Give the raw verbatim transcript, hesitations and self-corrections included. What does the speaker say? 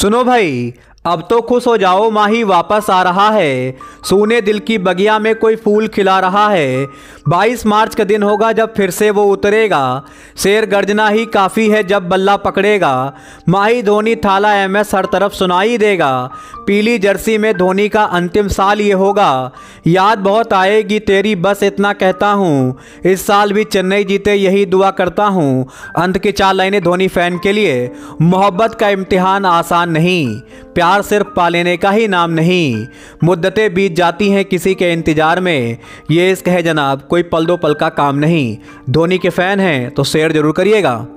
सुनो भाई, अब तो खुश हो जाओ, माही वापस आ रहा है। सूने दिल की बगिया में कोई फूल खिला रहा है। बाईस मार्च का दिन होगा जब फिर से वो उतरेगा। शेर गर्जना ही काफ़ी है जब बल्ला पकड़ेगा। माही धोनी थाला एमएस हर तरफ सुनाई देगा। पीली जर्सी में धोनी का अंतिम साल ये होगा। याद बहुत आएगी तेरी, बस इतना कहता हूँ। इस साल भी चेन्नई जीते यही दुआ करता हूँ। अंत की चार लाइनें धोनी फैन के लिए। मोहब्बत का इम्तिहान आसान नहीं, प्यार सिर्फ पा लेने का ही नाम नहीं। मुद्दतें बीत जाती हैं किसी के इंतजार में। ये इश्क है जनाब, कोई पल दो पल का काम नहीं। धोनी के फैन हैं तो शेयर जरूर करिएगा।